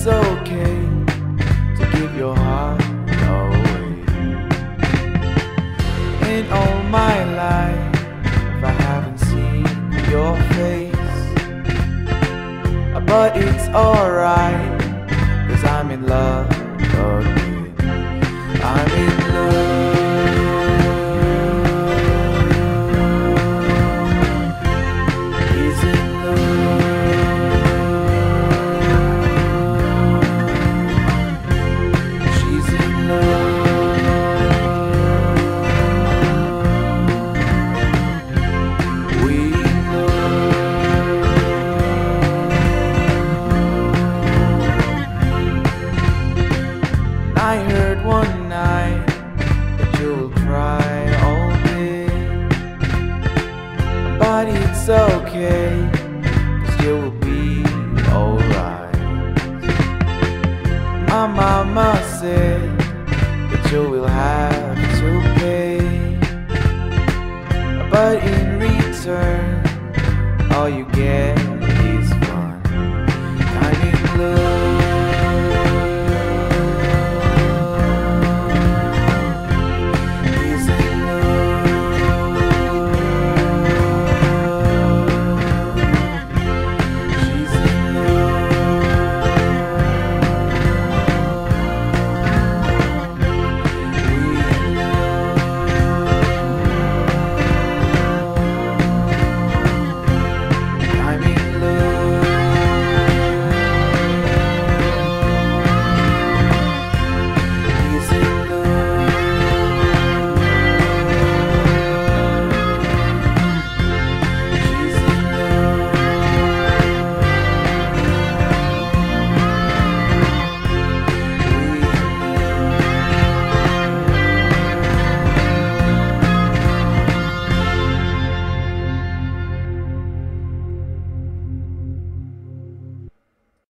okay to give your heart away. In all my life I haven't seen your face, but it's alright, 'cause I'm in love again. I'm in love. He's in love. She's in love. We I heard one night that you'll cry all day, but it's okay, 'cause you will be alright. My mama said that you will have to pay, but in return all you get